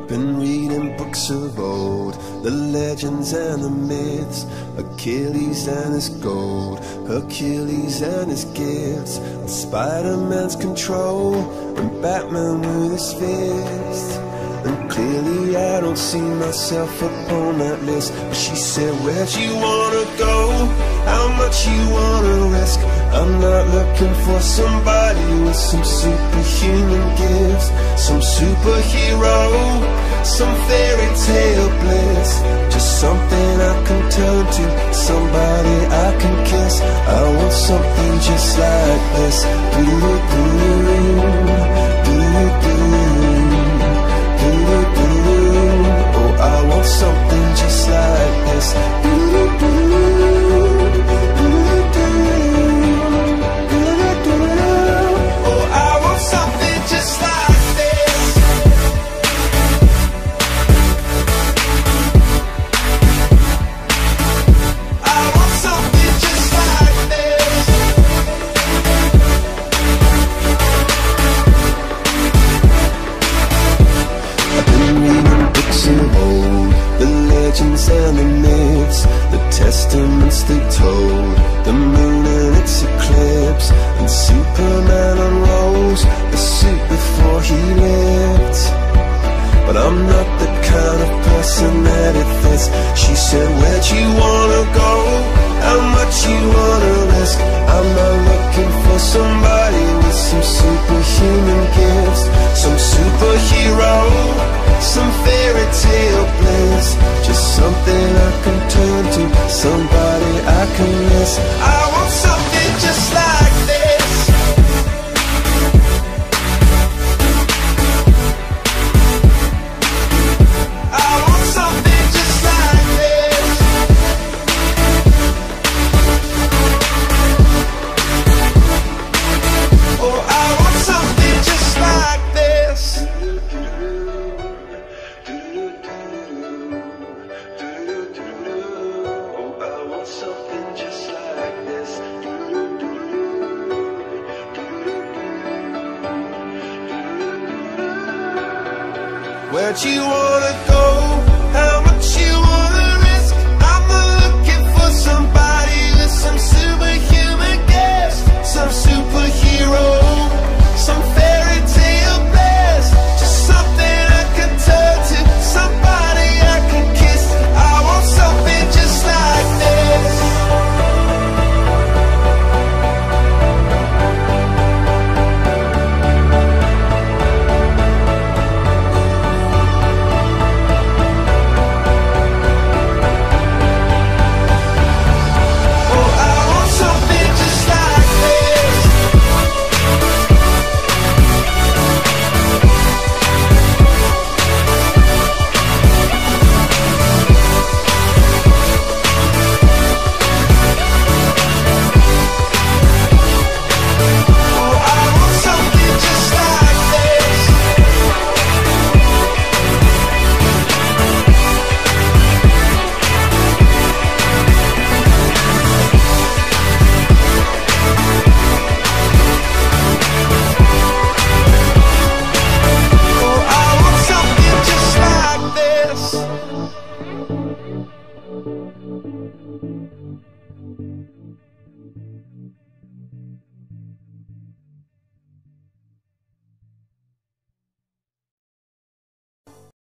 Been reading books of old, the legends and the myths, Achilles and his gold, Hercules and his gifts, and Spider-Man's control, and Batman with his fists. And clearly I don't see myself upon that list. But she said, where'd you wanna go? How much you wanna risk? I'm not looking for somebody with some superhuman gifts, some superhero, some fairy tale bliss. Just something I can turn to, somebody I can kiss. I want something just like this. Oh, I want something just like this. Oh, I want something just like this. I want something just like this. I've been reading books of old, the legends and the myths, the testaments they told, the moon and its eclipse, and Superman unrolls the suit before he lived. But I'm not the kind of person that it fits. She said, where'd you wanna go? How much you wanna risk? I'm not looking for somebody with some superhuman gifts, some superhero, some fairy tale bliss. Just something I can turn to, somebody I can miss. I want something just like this. I want something just like this. Oh, I want something just like this. Oh, I want something just like this. Where'd you wanna go?